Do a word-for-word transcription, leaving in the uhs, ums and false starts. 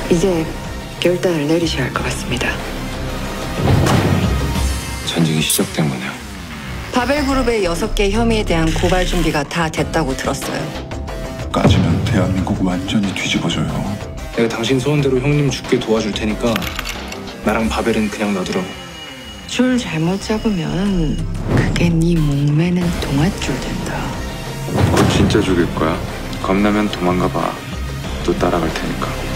이제 결단을 내리셔야 할 것 같습니다. 전직이 시작된 거네요. 바벨그룹의 여섯 개 혐의에 대한 고발 준비가 다 됐다고 들었어요. 까지면 대한민국 완전히 뒤집어져요. 내가 당신 소원대로 형님 죽게 도와줄 테니까 나랑 바벨은 그냥 놔두라고. 줄 잘못 잡으면 그게 네 목매는 동아줄 된다. 곧 진짜 죽일 거야. 겁나면 도망가 봐. 또 따라갈 테니까.